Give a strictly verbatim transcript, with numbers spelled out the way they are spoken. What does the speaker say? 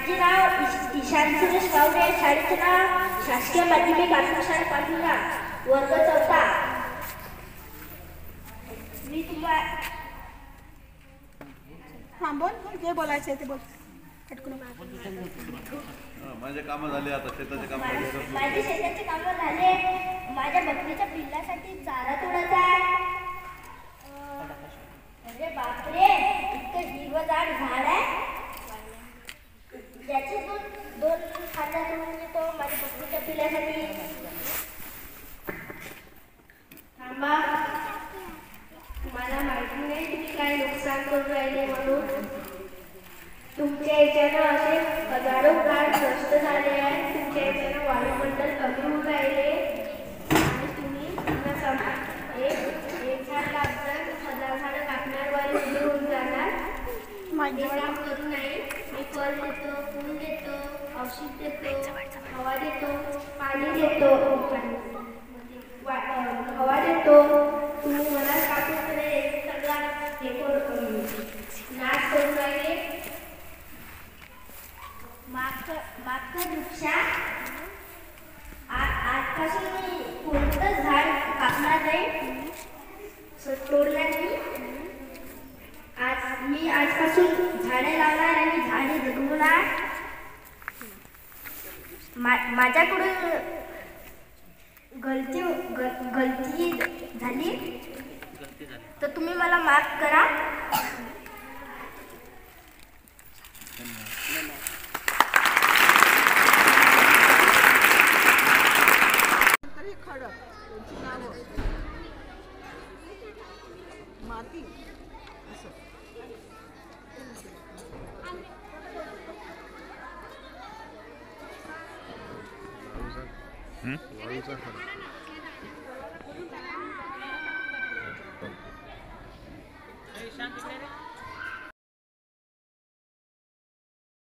माझे नाव इश- ईशान सुरेश गावडे. शाळेचे नाव शासकीय माध्यमिक आश्रमशाळा पाटणा, वर्ग चौथा. मी तुम्हाला हां बोल बोल जे बोलायचं आहे ते बोल. पटकन माझे कामं झाले, आता शेताचे काम माझे माझे शेताचे कामं झाले. माझ्या बकरीच्या पिल्लासाठी चारा तोडायचा आहे. अं, अरे बापरे, इतकं हिरवंगार झाड आहे. याचे दोन दोन खांदा तोडून येतो माझ्या बकरीच्या पिल्लासाठी. थांबा, मला माहिती नाही तुम्ही काय नुकसान करून राहिले म्हणून. तुमच्या याच्यानं असे हजारो झाड नष्ट झाले आहे. तुमच्या याच्यानं वायुमंडल कमी होऊन राहिले आणि तुम्ही पुन्हा समा एक एक झाड कापणार, हजार झाडं कापणारवाले उभे होऊन जाणार. हे काम करू नये. मी फळ देतो, फूल देतो, औषध देतो, हवा देतो, पाणी देतो, वा- अं, हवा देतो. तुम्ही मला कापून करे सगळा हे करून नाश करून राहिले. मागचं मागचं वृक्षा आजपासून मी कोणतं झाड कापणार नाही, तोडणार नाही. आज मी आजपासून झाडे लावणार आणि झाडे जगवणार. मा माझ्याकडून गलती ग- गलती झाली तर तुम्ही मला माफ करा. तरी खडक त्यांची नावं माती असं वाळूचा खडा.